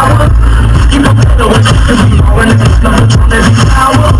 power. You know better what you can be, all in the system, every power.